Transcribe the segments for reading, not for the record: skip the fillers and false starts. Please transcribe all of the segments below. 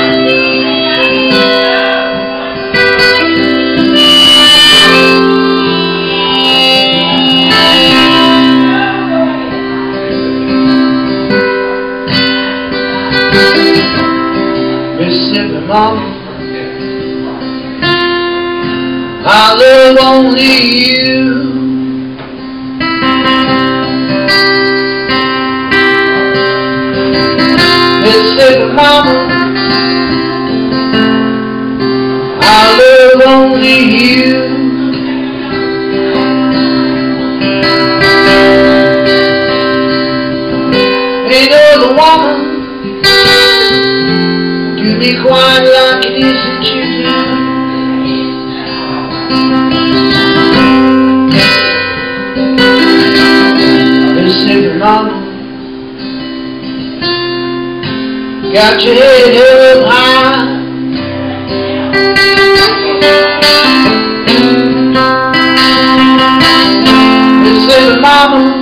Mississippi mama, I love only you. Mississippi mama, I love only you. Ain't no other woman do me quite like it is that you do. Mississippi mama, got your head held up high. Mississippi mama,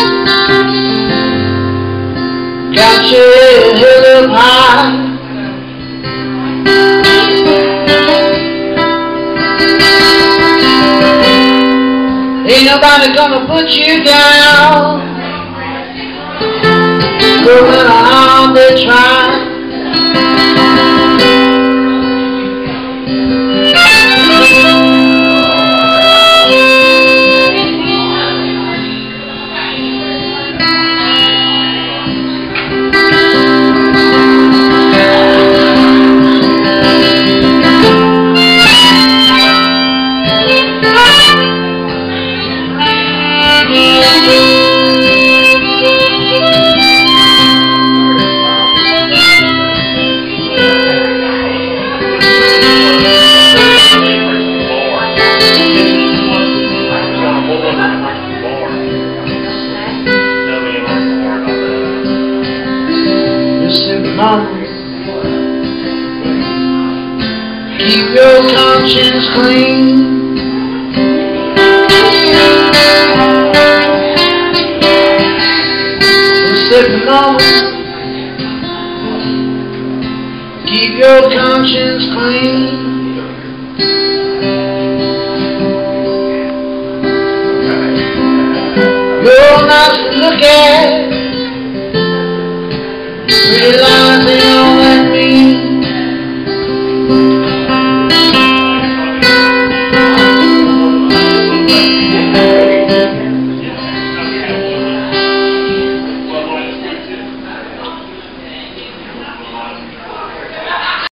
got your head held up high. Ain't nobody gonna put you down, no matter how they try. Mama, keep your conscience clean. Mississippi mama, keep your conscience clean. You're nice to look at,